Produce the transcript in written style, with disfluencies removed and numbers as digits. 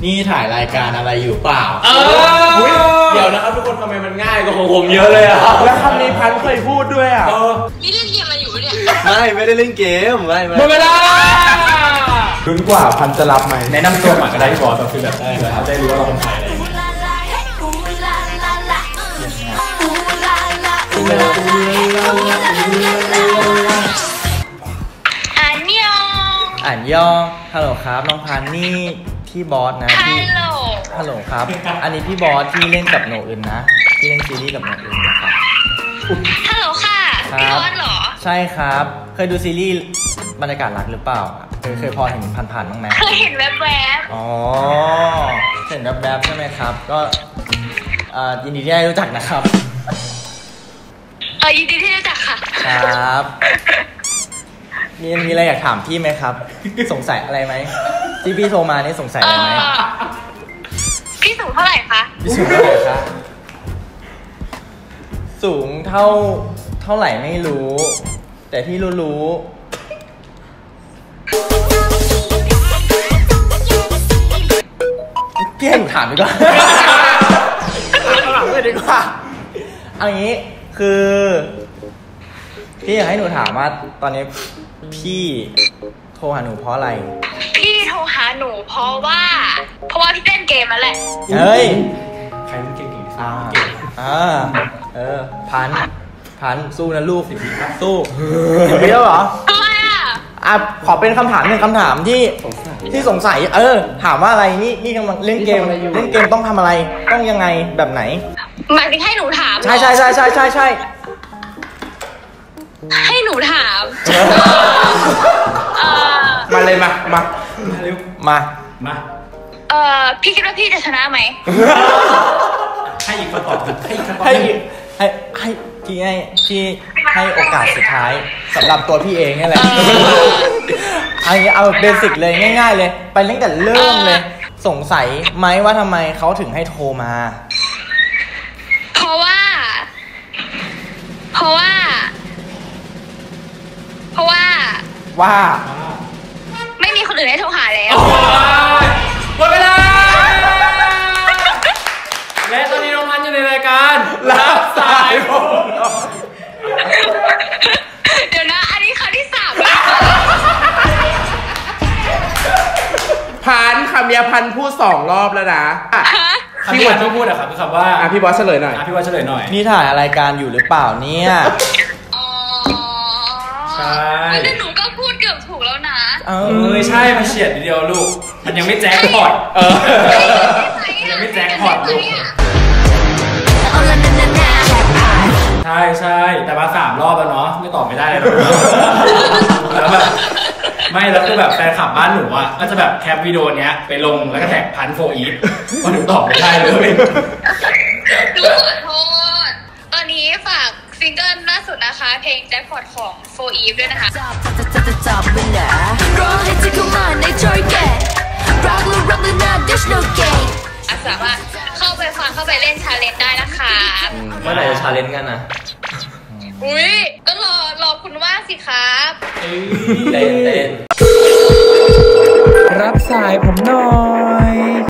นี่ถ่ายรายการอะไรอยู่เปล่าเดี๋ยวนะครับทุกคนทำไมมันง่ายกว่าของผมเยอะเลยอ่ะแล้วคำนี้พันเคยพูดด้วยอ่ะนี่เล่นเกมอะไรอยู่เนี่ยไม่ได้เล่นเกมไม่หมดเวลาลุ้นกว่าพันจะรับไหมแนะนำตัวก่อนก็ได้พี่บอสคือแบบได้รู้ว่าเราเป็นใครอะไรอ่านย่อฮัลโหลครับน้องพันนี่พี่บอสนะพี่ฮัลโหลครับอันนี้พี่บอสที่เล่นกับโนอื่นนะที่เล่นซีรีส์กับโนอื่นนะครับฮัลโหลค่ะพี่บอสเหรอใช่ครับเคยดูซีรีส์บรรยากาศรักหรือเปล่าเคยพอเห็นผ่านๆบ้างไหมเคยเห็นแวบๆอ๋อเห็นแวบๆใช่ไหมครับก็ยินดีที่ได้รู้จักนะครับยินดีที่รู้จักค่ะครับมีอะไรอยากถามพี่ไหมครับสงสัยอะไรไหมที่พี่โทรมานี่สงสัยอะไรไหมพี่สูงเท่าไหร่คะพี่สูงเท่าไหร่คะสูงเท่าไหร่ไม่รู้แต่ที่รู้พี่ให้หนูถามดีกว่าถามเลยดีกว่าเอางี้คือพี่อยากให้หนูถามว่าตอนนี้พี่โทรหาหนูเพราะอะไรพี่โทรหาหนูเพราะว่าพี่เล่นเกมนั่นแหละเฮ้ยใครเล่นเกมที่สุดพันสู้นะลูกสู้เดี๋ยวเหรอทำไมขอเป็นคำถามหนึ่งคำถามที่สงสัยถามว่าอะไรนี่กำลังเล่นเกมต้องทำอะไรต้องยังไงแบบไหนหมายถึงให้หนูถามใช่ให้หนูถามมาเลยมาเร็วมาพี่คิดว่าพี่จะชนะไหมให้อีกคำตอบให้ที่ให้โอกาสสุดท้ายสำหรับตัวพี่เองนี่แหละเอาเบสิกเลยง่ายๆเลยไปตั้งแต่เริ่มเลยสงสัยไหมว่าทำไมเขาถึงให้โทรมาเพราะว่าไม่มีคนอื่นให้โทรหาแล้วหมดเวลาและตอนนี้น้องพันอยู่ในรายการรับสายผมเดี๋ยวนะอันนี้ครั้งที่3แล้วพันคำยาพันพูด2 รอบแล้วนะพี่บอสต้องพูดอะครับคือคำว่าพี่บอสเฉลยหน่อยพี่บอสเฉลยหน่อยนี่ถ่ายรายการอยู่หรือเปล่าเนี่ยใช่แต่หนูก็พูดเกือบถูกแล้วนะใช่มันเฉียดนิดเดียวลูกมันยังไม่แจ็คพอตยังไม่แจ็คพอตลูกใช่แต่มา3 รอบแล้วเนาะไม่ตอบไม่ได้แล้วแบบไม่แล้วคือแบบแฟนคลับบ้านหนูอ่ะก็จะแบบแคปวิดีโอเนี้ยไปลงแล้วก็แท็กพันโฟอีฟว่าหนูตอบไม่ได้เลยหนูขอโทษตอนนี้ฝากซิงเกิลล่าสุดนะคะเพลงแจ็คพอตของโฟอีฟด้วยนะคะสามารถเข้าไปฟังเข้าไปเล่นชาเลนจ์ได้นะคะเมื่อไหร่จะชาเลนจ์กันนะก็รอคุณว่าสิครับเต้นรับสายผมหน่อย